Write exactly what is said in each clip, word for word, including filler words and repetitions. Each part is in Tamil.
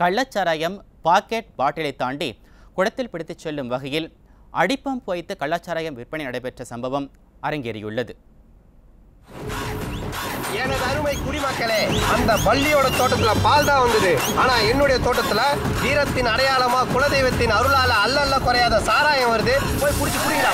கள்ளச்சாராயம் பாக்கெட் பாட்டிலை தாண்டி குடத்தில் பிடித்துச் செல்லும் வகையில் அடிப்பம்ப் வைத்து கள்ளச்சாராயம் விற்பனை நடைபெற்ற சம்பவம் அரங்கேறியுள்ளது. எனது அருமை குடிமக்களே, அந்த பள்ளியோட தோட்டத்துல பால் தான் வந்தது. ஆனா என்னுடைய தோட்டத்துல வீரத்தின் அடையாளமா குலதெய்வத்தின் அருளால அல்லல்ல குறையாத சாராயம் வருது. போய் குடிச்சு குடிங்களா,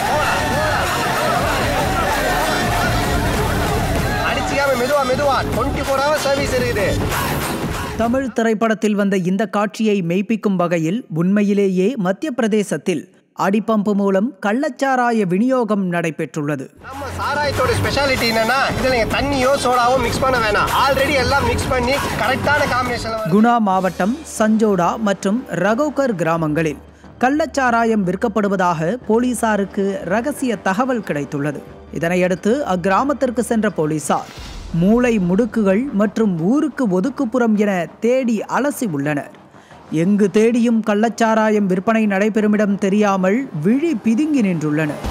அடிச்சுக்காம மெதுவா மெதுவா டுவெண்ட்டி ஃபோர் ஹவர் சர்வீஸ் இருக்குது. தமிழ் திரைப்படத்தில் வந்த இந்த காட்சியை மெய்ப்பிக்கும் வகையில் உண்மையிலேயே மத்திய பிரதேசத்தில் அடிப்பம்பு மூலம் கள்ளச்சாராய விநியோகம் நடைபெற்றுள்ளது. நம்ம சாராயத்தோட ஸ்பெஷாலிட்டி என்னன்னா, இதுல தண்ணியோ சோடாவோ மிக்ஸ் பண்ண வேணாம். ஆல்ரெடி எல்லாம் மிக்ஸ் பண்ணி கரெக்டான காம்பினேஷன்ல. குணா மாவட்டம் சஞ்சோடா மற்றும் ரகோகர் கிராமங்களில் கள்ளச்சாராயம் விற்கப்படுவதாக போலீசாருக்கு ரகசிய தகவல் கிடைத்துள்ளது. இதனையடுத்து அக்கிராமத்திற்கு சென்ற போலீசார் மூளை முடுக்குகள் மற்றும் ஊருக்கு ஒதுக்குப்புறம் என தேடி அலசி உள்ளனர். எங்கு தேடியும் கள்ளச்சாராயம் விற்பனை நடைபெறுமிடம் தெரியாமல் விழி பிதுங்கி நின்றுள்ளனர்.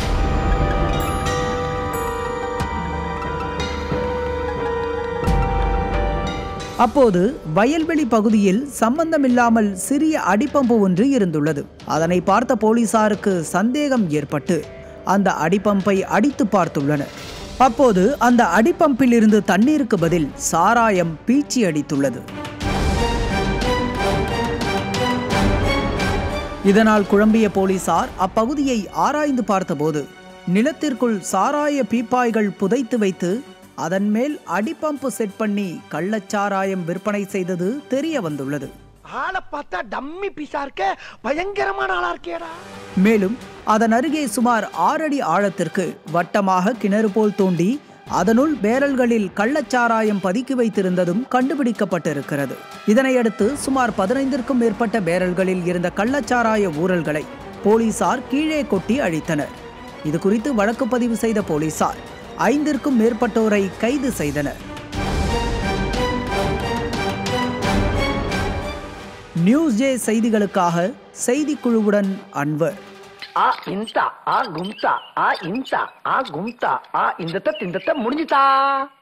அப்போது வயல்வெளி பகுதியில் சம்பந்தமில்லாமல் சிறிய அடிப்பம்பு ஒன்று இருந்துள்ளது. அதனை பார்த்த போலீசாருக்கு சந்தேகம் ஏற்பட்டு அந்த அடிப்பம்பை அடித்து பார்த்துள்ளனர். அப்போது அந்த அடிப்பம்பில் இருந்து தண்ணீருக்கு பதில் சாராயம் பீச்சி அடித்துள்ளது. இதனால் குழம்பிய போலீசார் அப்பகுதியை ஆராய்ந்து பார்த்தபோது நிலத்திற்குள் சாராய பீப்பாய்கள் புதைத்து வைத்து அதன் மேல் அடிப்பம்பு செட் பண்ணி கள்ளச்சாராயம் விற்பனை செய்தது தெரிய வந்துள்ளது. மேலும் அதன் அருகே சுமார் ஆறு அடி ஆழத்திற்கு வட்டமாக கிணறு போல் தோண்டி அதனுள் பேரல்களில் கள்ளச்சாராயம் பதுக்கி வைத்திருந்ததும் கண்டுபிடிக்கப்பட்டிருக்கிறது. இதனையடுத்து சுமார் பதினைந்திற்கும் மேற்பட்ட பேரல்களில் இருந்த கள்ளச்சாராய ஊரல்களை போலீசார் கீழே கொட்டி அழித்தனர். இது குறித்து வழக்கு பதிவு செய்த போலீசார் ஐந்திற்கும் மேற்பட்டோரை கைது செய்தனர். நியூஸ் ஜே செய்திகளுக்காக செய்திக்குழுவுடன் அன்வர். ஆ இன்சா ஆ கும்சா ஆ இன்சா ஆ கும்சா ஆ இந்த இந்த முடிஞ்சுதா.